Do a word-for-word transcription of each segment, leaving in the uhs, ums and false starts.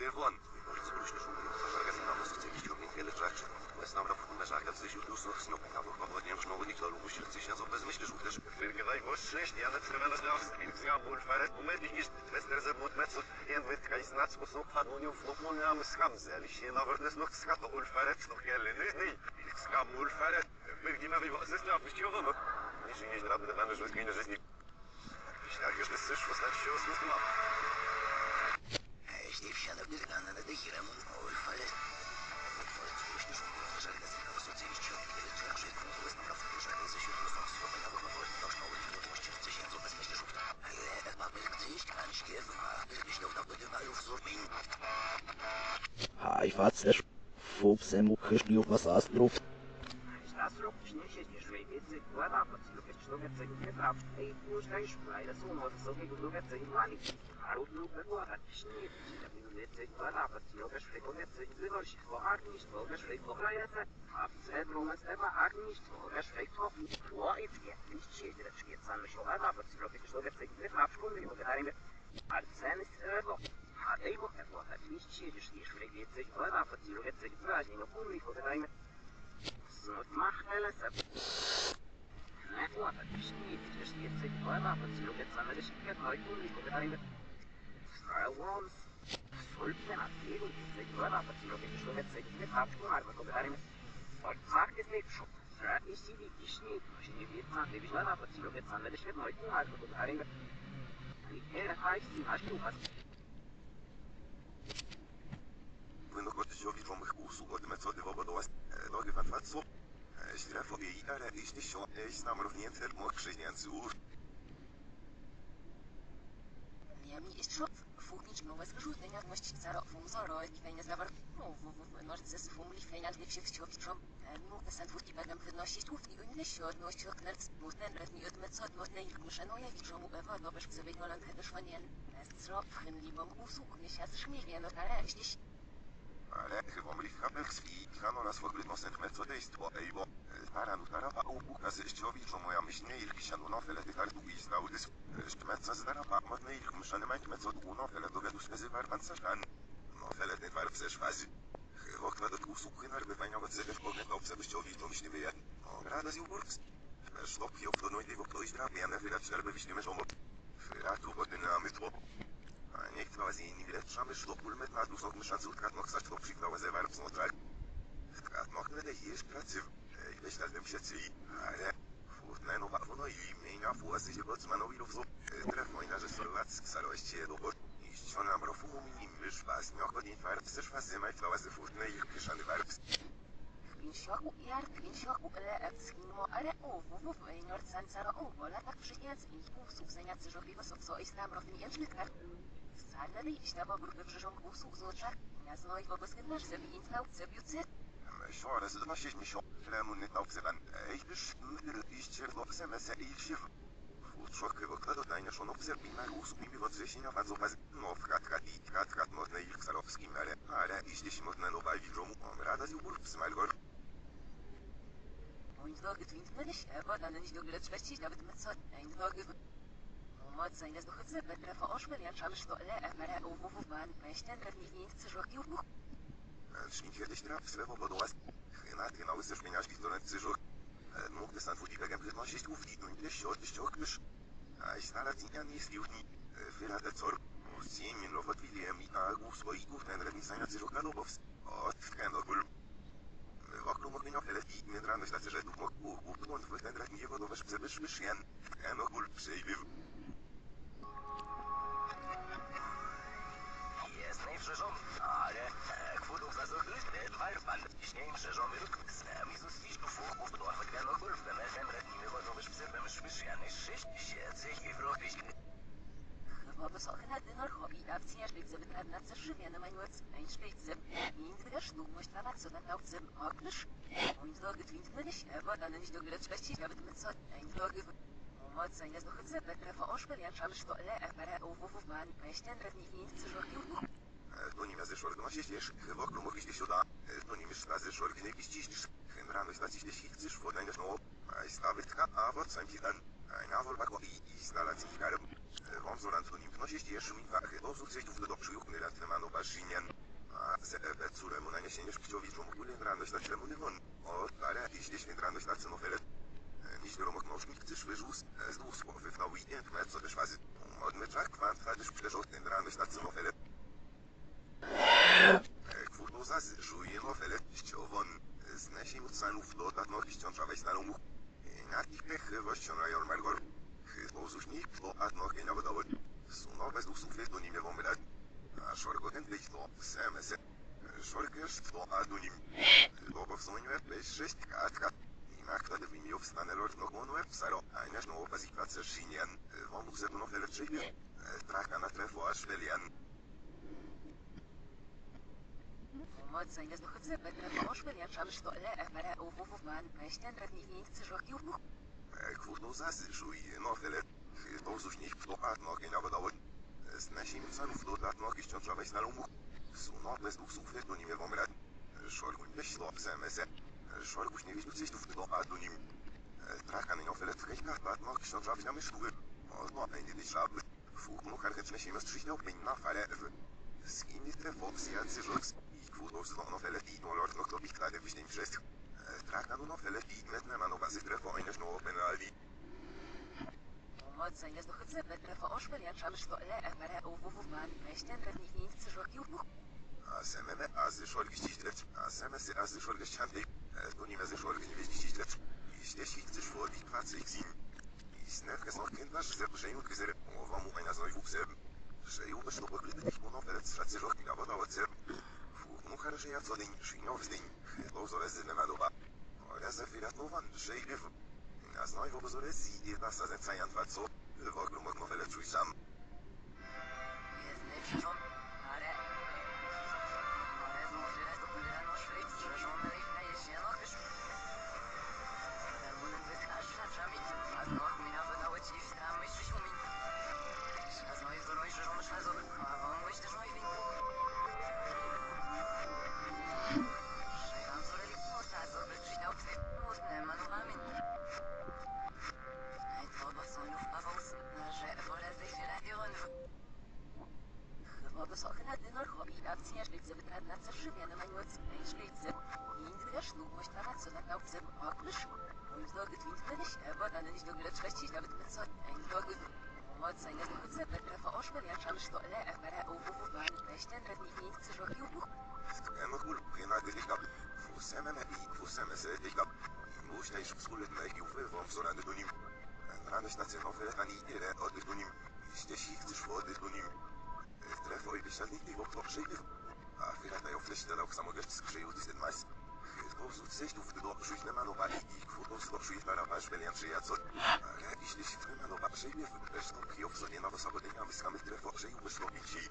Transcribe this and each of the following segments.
Devon. Politie brüchte schon die Versorger sind aus der Richtung in viele Traction. Was нам работа на жахтах sich und los noch снова там по водням снова не клалу мужчина сейчас он безмышли шутишь. Фергай вот шесть я на цемена знавс. Инфзя боль фарет умеди есть твестер забот мецу ен вит кайс нац усуп фануню флопну нам скамзе. Лишь на върнес ног ската боль фарет noch геле не не. Скам боль фарет. Видимо вы вас знав что дома. Ничего не надо на наш жизнь жизни. Я конечно слышу вас еще смысла. Jeśli wsiada w dyrgana na dechiremu, ol fale. Właśnie szukam, że gdy zjechał socjaliści od wiele rzeczy, które są naprawdę duże, ze środku są słowa na głowę, to szkoły wiadomości w tysiącu bez myśli szukta. Ale mamy gdzieś tam śpiewa, gdybyś miał na wydywaniu w zurmin. Haj, facesz, fupsem ukrysznił was astrów. Astrów nie siedzisz, wiedzy, kłada, pod lubię człowiek, co nie praw. Ej, już dajesz, ale są może sobie lubię, co nie mali. A lub lub wykładać, nie Wiedzy, kłada, pod lubię szwego, wiedzy, wynosi, bo agnisz, bo wiesz, szwego, krajece. A w centrum jest ewa agnisz, bo wiesz, szwego, bo i wie, nicht siedzieć, wiedz, sam się oda, pod lubię człowiek, co nie praw, szkoły, bo wydarimy. A cen jest ewa. A tej bo wykładać, nicht siedzisz, nie szwego, wiedzy, kłada, pod lubię, co nie praw, nie kurwi, bo wydarimy. Znów mach helesę. Не хватает, не видишь, если глава подсилуется на решке, но и не говорит. Скайлонс. Сульпен отвел, если глава подсилуется, что это не так, что надо говорить. Вот sagt es nicht schon. Срать не сиди, ишни, но не видно, ты видишь, глава подсилуется на решке, но и не надо говорить. И это хайс, и наш юхас. Вы nog wat zo iets van mijn koers, wat met zo de wat was. Nog even wat zo. Źle jej, ale jeśli się jest nam równięte, mógł przyjąć zuch. Miami ist Schopf, Fuchnic, Nowes Geschuten, Jakmość, Zaro, Fumzoro, Kiwenia Zawar, Norces, Fumlich, Feinald, Lipsich, Schopfstrom, Nuk, das sind Fuchti, Badam, Wynosi, Tufti, Unleś, Odność, Oknerc, Muten, Redni, Odmecot, Motnej, Gmuszenoja, Wiczomu, Ewa, Dobeż, Ksewygoland, Hedeszwanien, Strop, Hynlimom, Usuk, Miesiąc, Szmiewie, Notare, Eśliś. Ale chyba mi kapel krwi, kano nas w ogóle nosem mercodejstwo, ej bo stara nutara pa upuka ze ściowi, że moja myśl nie ilki sianu nofele tych artu i znaudys, sztmeca zdara pa matne ilk myszane majk mecod u nofele dowiadu spezy warpanca szan. Nofele ten war w zeszwazy. Chyba kwadot usuk narby fajniować zegasz ognet obce wyściowi, to myśl nie wyjadł. Rada z Juburgs. Sztop i obdonoj tego ktoś drapie, a na chwilę czerby wyślimy żomo. Fyratu wody na mytło. Niech dwa z innymi lepszamy szlopul met na dusok myszacu tkat noch zaś to przyknała ze warp znotral. Tkat noch nie dejesz pracy. Ej, weź na tym się cyli. Ale futne no wawono i imienia fuasy się bocmanowi rówzo. Trefojna, że sorwac ksaloście do bot. I ściona mrofu minim wysz was mioko din warp zesz was zymaj tlawazy futne ich kieszany warp. Kwinszoku, jar, kwinszoku, ale epskimo, ale o, wuwu, ej, norcan, caro, o, wola tak przyjęc, i półsów, zeniacy, żobiego, so, co, i stam, rofny, jęczny kart. Sarnady iść na bobr wywrzeszą usług z oczach, ja znoj wobec gymnasz zabijint na uce biucy. Що раз два шість мішок, прямо не так зелен. Ей, биш, мир, іще, лопсе, месе, і шив. Футшок, викладу, найня, що новцер, бімер, усупні, бівот, зрішення, фазопаз, нов, кат-кат, і кат-кат, модне, і ксаровський мере. Але, іще, ще модне, нова, відрому, рада, зюбур, смальгор. Ein Tag gewinnt man nicht, aber dann nicht nur gleich nawet mit so ein Tag gewinnt. Mod zijn is nog het zet, betreft van ons willen gaan stoelen en maar over hoe van besten dat niet niet te zorgen op. Schminkje dich drauf, swevo bodoas. Genat genau ist der Schminjasch die Sonne zu zorg. Nog de stand voor die begem het nog auf die und der short ist doch bis. Ich sage das ja nicht gut nie. Für hat der Zorg. Sehen mir noch was wie der mit Agus wo ich gut ein Rennen sein zu zorg Lobovs. От kein Orgul. Вокруг мог меня хелети, мне рано что же мог у у он в den рад его до ваш псебиш мишен. Kein Orgul псейбив. Ясный прижом, але квуду зазухлюсь, двайр пан, снеем прижом и рук, с нами зустишку фух, в дорфа квен охур, в бэмэсэн рад ними готовыш псебэмэш мишен, и шиш, щецех и врохтыш. Chyba sochna dynor hobby, a w ciężkiej zbyt na co żywie na manuec, ein szpejcem, i wiesz, no mość na co na nauce, oknysz, ein Tag gewinnt man nicht, aber dann nicht nur gleich richtig, aber mit so ein Tag Mod zijn is nog het zet, betreft van ons willen gaan stoelen en maar over hoe van besten dat niet niet te zorgen. To nie miazy szorg no siedzisz, chyba krumok iść сюда. To nie miesz razy szorg nie piścisz. Hen rano stać się chcesz wodaj no. A stawić ka, a вот сам кидан. А на вор бако и и сталать в карм. Вам зоран то не вносишь, ешь min вахе, то сухсесть в добрую книгу на ману башинен. Sebep córemu naniesienie szpiciowiczą ogólnie ranność na czemu nie on. O, parę, jeśli ranność na cenofele. Nicht nur noch noch nicht zu schwierig, es muss auf auf na weekend mehr zu beschwazen. Und mit Jack Quant hat es geschaut in der Stadt zu Novelle. Kwurno zas, żuje Novelle, ściowon, z nasi mucanów do dat noch ścią trzeba na lumu. Na ich pech właśnie na jon Margor. Chyba zuźnik, to at noch nie nawodowo. Suno bez usufie to nie miewą wydać. A szorgo ten wyjść to, same se. Szorgesz to adunim. Chyba w sumie bez sześć kartka. Maakt dat de video staan er nog gewoon op Saro. Hij is nog op als ik wat ze zien. Van hoe ze nog verder schrijven. Traag aan het treffen als William. Moc jest do chce, będę poszły, ja czam, że le efera uwów man peścian radni nic żokiów. Ik voel nog zes, zoei nog verder. To zuś niet to at nog geen abadouwen. Z naszym zanów do dat nog is trzeba wejść na lumu. Suno bez dwóch słów to nie wiem rad. Szorguń bez to zmese. Szorguś nie widział coś tu w do adunim. Trakan nie oferet w kajkach, bat nog książ trafić na mysztuły. Odno będzie gdzieś żaby. Fuk mu karteczne się miestrzyć na pień na fale. Z innych trefów jacy żoks. I kwótów z dono felet i dolor noch to ich klade wyśleń wszystko. Trakan no felet i metne ma nowa z trefo eines no penaldi. Moc jest do chce, będę poszły, ja czam, że le efera uwów man peścian radni nic żokiów. A sememe az szorgi ściśleć. A seme se az szorgi ściątej. To nie ma szorgi nie wiedzieć ściśleć. Jeśli chcesz wchodzić w pracę ich zim. I snewkę z nokiem nasz zerbrzeniu gryzer. Mowa mu na znoj w seb. Że ją też to pogryzć mu nofelec szacy żoki na wodować seb. Fuk mu harże ja co dzień szyniow z dzień. To zole z newadowa. Oraz zafirat nowan, że i byw. Na znoj w obozore z jedna sa zecajan dwa co. W ogóle mógł nofelec czuj sam. Jest lepszy, ale... Ale może raz to pójdę na szwejc, że żony lejfna jest się noch też... A noch mi nawet dało ci w tam myślisz u mnie. A znoj zoroj, że żony szlazo. A on myśli, że mój win. Że ja zoreli porta, zorby przydał twy. Mocne manowami. Ej, to bo są już paweł, że wolę zejść lepiej on w... Chyba wysoko na dynor hobby, akcja szlicy wytratna co żywiany maniuc, ej szlicy. Indria szlubność na co na nauce okrysz. Und so getwint nicht, aber dann nicht nur schlecht, damit mit so ein Dog. Moc jest do chce, będę poszły, ja czam, że le efera uwów man peścian radni nic żokiów. Skema kul, pena delikab. Fusememe i fuseme se delikab. Muszę iść w skórę na ich uwy, wam co rany do nim. Raność na cenowe, ani ile oddych do nim. Jeśli chcesz oddych do nim. Trefo i wysiadnik nie wokół przyjdzie. A chwilę na ją fleście dał samogest skrzyju ten majs. To wrzucać tu w do przyjść na nowa i kwotą z przyjść na rapasz belian przyjaco. Ale jeśli się na nowa przyjdzie, też to kijów sobie na wysokodynia wyskamy trefo przyjdzie wyszłopić ci.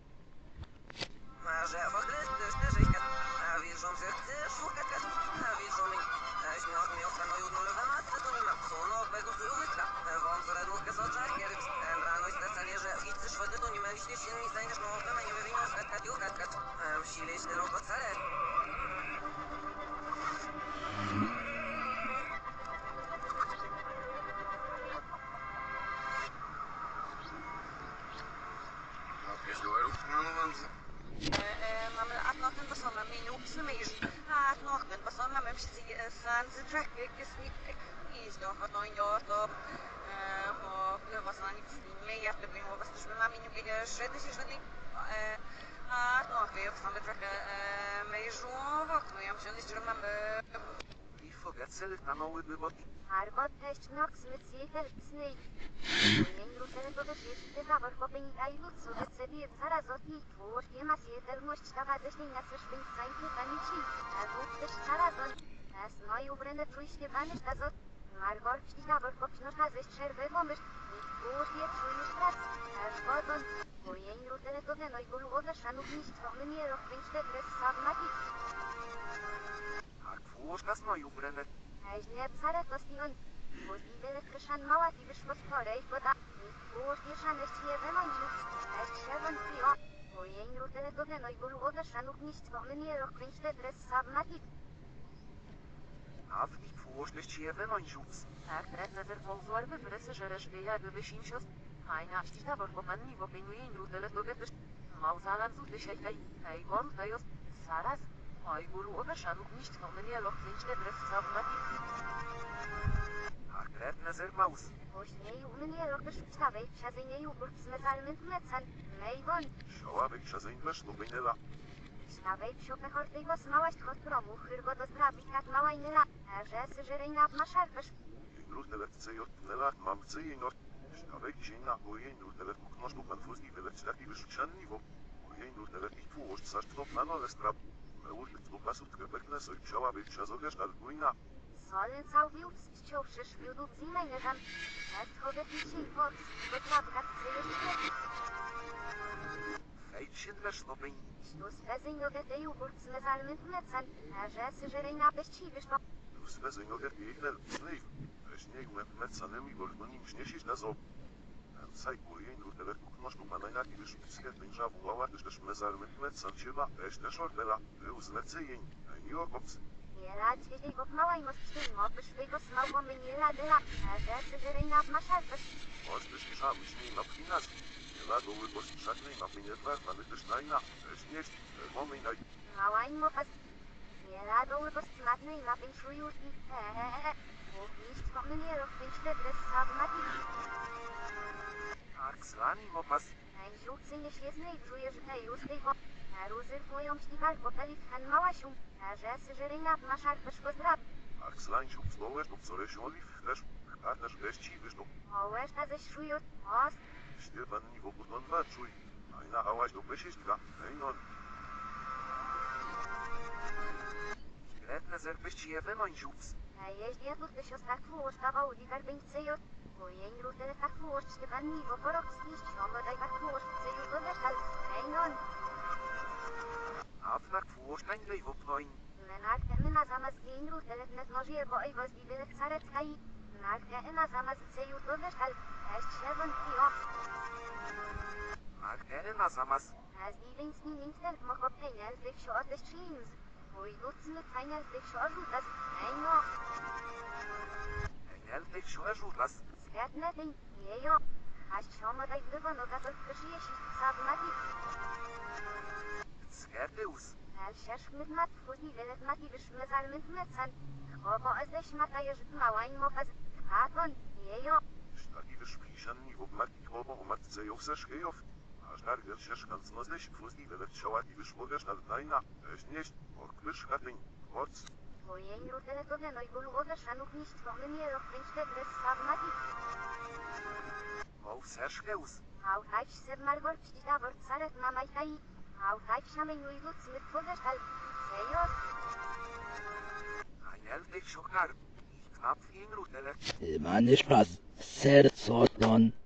Może pogryzdysz te żyjka, a wiedzą, że chcesz szukać, a wiedzą mi. Śmiał mi ostanowił nulowe matce, to nie ma psuno, bego zużytka. Wam z redówkę z oczach, kiedy rano i stacanie, że chcesz wody, to nie ma jeśli się nie znajdziesz, no to nie wywiną skatkać i ukatkać. Wsilić ten okocare. Mamy att nog inte sådana min uppsummering. Att nog inte sådana men precis sans track gesnitt is då har någon gjort och och det var sån med jag blev ju vad ska man min ju shredda sig shredda att nog vi också sån track med ju och nu jag känner inte man I fogacel na mały wybot. Arbot teść nox med sieheltsnej. Ingen rutere to też jest te zaworchopień i lucu, że sobie zaraz od nich twórz, nie ma siehelność dawa ześnienia ze szwęcajki panici. A tu też zaraz od... A snoj ubrane trójśnie banisz da zot. Margor wści zaworchopnożna ze szczerwy pomyśl. I twórz je czujesz prac. Aż wodą. Bo jej rutere to ten oj gólu od szanownictwo mnie rochwęczne dres sam mati. A kwłoszka snoju brene. Aźnie psare to stion. Możliwe kryszan mała i wyszło sporej woda. Uż mieszane ściewe mądziu. Aż trzewon prio. Bo jej rutere to ten oj gólu od szanownictwo mnie rochwęczne dres sam mati. A w nich kwłoszność je wymądziuc. Tak, redne zerwą złarby wresy, że reszty jakby wysińsios. Majna ścita, bo panni w opiniu jej rutele to gdyż. Małzalan zuty się hej, hej, gorł, hejos. Zaraz. Oj, góru obeszanuk nicht to mnie loch zęczne brew zawmati. A kretne zermaus. Później u mnie robisz wstawaj przezenie jogurt z metalnym mecan. Mejgon. Szałabek przezeń wesz do bejnela. Wstawaj psiopę hortego smałaś hot promu, chyrgo do zdrabi kat mała inela. A że syżeryna w maszarpesz. Jędru telet od tunela mam chce jędor. Sztawek dzienna o jędru telet uknosz do panfuzgi telet cztaki wyszczan niwo. O jędru telet ich tłułoż casz to plano lestrab. Meur lift do pasut kepekne soj szałabek przezogesz albuina. Solen całwił wściął przyszwiudów zimejne tam. Jest chodet i się forc, bo trawka chce jeszcze. Feitschen wesz do bejn. Stus bezyniowe te jogurt z metalnym mecan. A że syżeryna bezciwisz to. Dus wezeń oger bejnel. Slave. Weźnie umet mecanem i gordonim śniesisz na zob. Saj o jędru telet uknosz do panajnak i wyszczcie bęża wołała też też mezalmy mecan cieba. Weź też ordela. Był z mecejeń. A nie okops. Nie radź jego mała i mostczyn mobysz wygo smałło mnie ladela. A że syżeryna w maszarpesz. Oż też nie żałuj śmiej na pchinasz. Nie lagoły postrzaknej na pienię dwa, mamy też najna. Weź nieść. Mamy naj. Mała i mopas. Nie radoły postmatnej na pięciu już i hehehe. Mówisz, to mnie rozpięćle dres sabmati. Arkslan i mopas. Najżółcy nie świetnej wrzujesz hejus tego. A ruzy twoją śliwar popeli w han małasiu. A że syżeryna w maszarpesz pozdraw. Akslańciu wzdołeś do wczoraj oliw też. A też weźci wyszło. Ołeż ta ze szujut. Ost. Śpiewanni w obudon waczuj. A i na ałaś do wysiedźka. Hej non. Kretne zerbyści je wynońciups. A jeździ tu ty siostra tłuszcz kawał i karbeńcy jut. Bo jej rutele tak tłuszcz śpiewanni w oporok zniszcz. Omo daj tak tłuszcz chce już do deszal. Hej non. Afnak włosztań lej w opnoin. Menarkę myna zamiast jej rutele net może bo i was widelek carecka i. Menarkę ena zamiast chce już do deszal. Eść siedem i o. Mag ere na zamas. As die links nie links der moch op pejnel dik short des streams. Hoi doet met pejnel dik short doet das. Hey no. Enel tych szorzutas. Skat nothing. Nie jo. Haść shoma daj wywa no gato krzyje się sabmati. Skerdeus. Al shash mit mat fuzi velet mati wish mezal mit metsan. Obo azdesh mata jeż mała i mopaz. Haton. Nie jo. Sztaki wyszpiszanni w obmaki chłopo o matce ją seszkejow. Aż nargel się szkanc no zdeś fuzi welet szałaki wyszłowiesz nad najna. Weź nieść. Ork wyszkatyń. Orc. Twojej rutele to no i bulu odeszanów niż twony nie rozpięćte dres sabmati. Mów serszkeus. Hau hajć se margor pštita vrt saret na majtaj. Hau hajć šamej nuj lud smit podeštal. Sejor. Enel tych szokar. Ich knap w inrutele. Manisch pas. Serzoton.